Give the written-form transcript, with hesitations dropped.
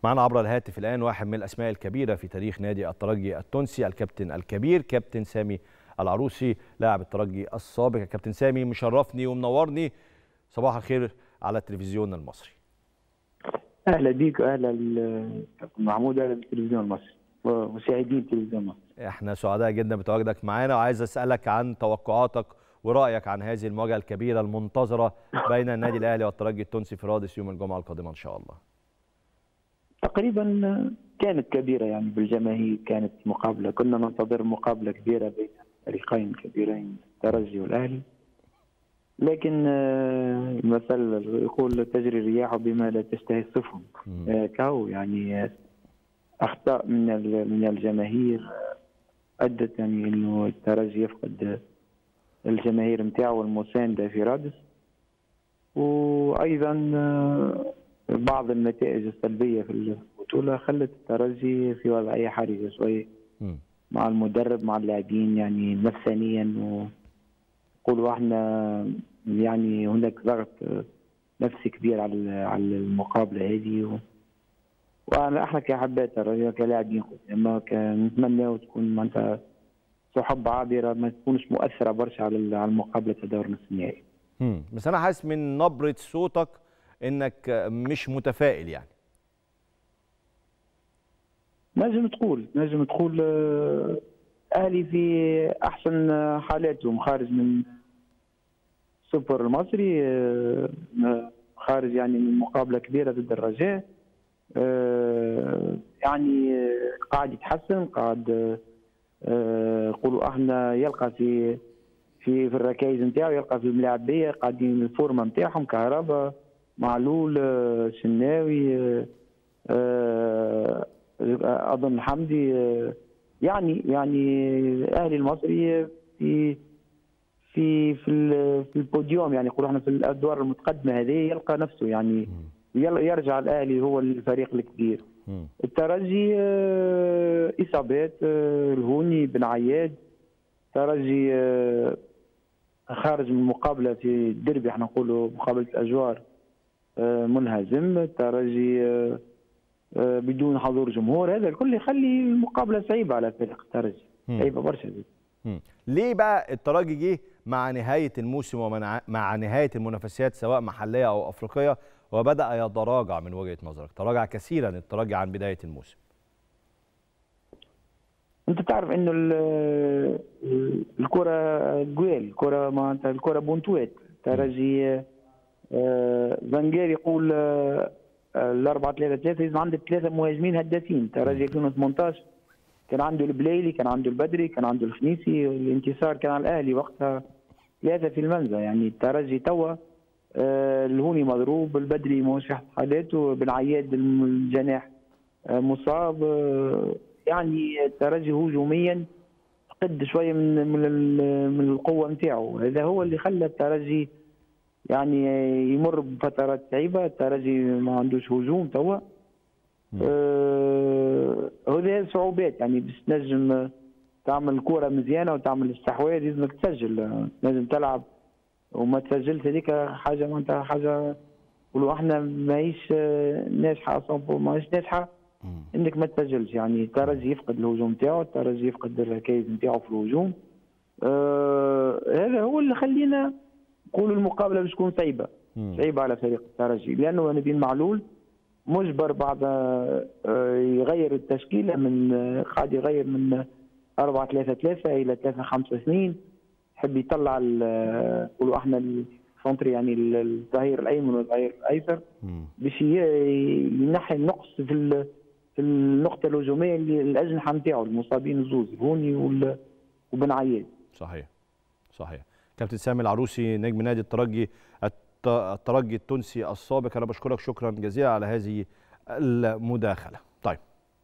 معنا عبر الهاتف الآن واحد من الأسماء الكبيرة في تاريخ نادي الترجي التونسي، الكابتن الكبير كابتن سامي العروسي لاعب الترجي السابق. يا كابتن سامي مشرفني ومنورني، صباح الخير على التلفزيون المصري. اهلا بيك واهلا كابتن محمود، اهلا بالتلفزيون المصري ومشاهدين التلفزيون المصري. احنا سعداء جدا بتواجدك معانا، وعايز اسالك عن توقعاتك ورايك عن هذه المواجهه الكبيره المنتظره بين النادي الاهلي والترجي التونسي في رادس يوم الجمعه القادمه ان شاء الله. تقريبا كانت كبيره يعني بالجماهير، كانت مقابله، كنا ننتظر مقابله كبيره بين فريقين كبيرين الترجي والاهلي، لكن المثل يقول تجري الرياح بما لا تشتهي السفن. كاو يعني اخطاء من الجماهير ادت يعني انه الترجي يفقد الجماهير نتاعو المسانده في رادس، وايضا بعض النتائج السلبيه في البطوله خلت الترجي في وضعيه حرجه شويه مع المدرب مع اللاعبين، يعني نفسانيا، وقولوا احنا يعني هناك ضغط نفسي كبير على المقابله هذه، وانا احنا كحبات الترجي كلاعبين اما نتمنى تكون معناتها سحب عابره، ما تكونش مؤثره برشا على المقابله دور نصف النهائي. بس انا حاسس من نبره صوتك انك مش متفائل يعني. نجم تقول اهلي في احسن حالاتهم، خارج من السوبر المصري، خارج يعني من مقابله كبيره ضد الرجاء، يعني قاعد يتحسن، قاعد نقولوا احنا يلقى في الركائز نتاعو، يلقى في الملاعبيه قاعدين الفورمه نتاعهم، كهرباء، معلول، شناوي، اظن حمدي، يعني الاهلي المصري في البوديوم، يعني يقولوا احنا في الادوار المتقدمه هذه يلقى نفسه، يعني يرجع الاهلي هو الفريق الكبير. الترجي اصابات، الهوني، بن عياد، الترجي خارج من مقابله في الديربي، احنا نقولوا مقابله الاجوار، منهزم. الترجي بدون حضور جمهور، هذا الكل يخلي المقابله صعيبه على فريق الترجي، صعيبه برشا. ليه بقى الترجي جه مع نهايه الموسم ومع نهايه المنافسات سواء محليه او افريقيه وبدأ يتراجع؟ من وجهة نظرك تراجع كثيرا الترجي عن بداية الموسم. انت تعرف انه الكرة جوال، الكرة معناتها الكرة بونتوات. الترجي فانجير يقول 4-3-3 لازم عندك 3 مهاجمين هدافين. الترجي 2018 كان عنده البليلي، كان عنده البدري، كان عنده الخنيسي، الانتصار كان على الاهلي وقتها 3 في المنزه. يعني الترجي توا الهوني مضروب، البدري مش في حالاته، بن عياد الجناح مصاب، يعني الترجي هجوميا فقد شويه من القوه نتاعو. هذا هو اللي خلى الترجي يعني يمر بفترات صعيبه. الترجي ما عندوش هجوم توا، هذه صعوبات، يعني باش تنجم تعمل كره مزيانه وتعمل استحواذ لازمك تسجل، لازم تلعب وما تسجلش. هذيك حاجه معناتها حاجه نقولوا احنا ماهيش ناجحه، ماهيش ناجحه انك ما تسجلش. يعني الترجي يفقد الهجوم نتاعو، الترجي يفقد الركائز نتاعو في الهجوم، هذا هو اللي خلينا نقولوا المقابله باش تكون صعيبه على فريق الترجي، لانه نبيل معلول مجبر بعد يغير التشكيله، من قاعد يغير من 4-3-3 الى 3-5-2، يحب يطلع نقولوا احنا السونتري، يعني الظهير الايمن والظهير الايسر، باش ينحي النقص في النقطه الهجوميه اللي الاجنحه نتاعو المصابين الزوز، الهوني وبن عياد. صحيح. كابتن سامي العروسي نجم نادي الترجي التونسي السابق، انا بشكرك شكرا جزيلا على هذه المداخله. طيب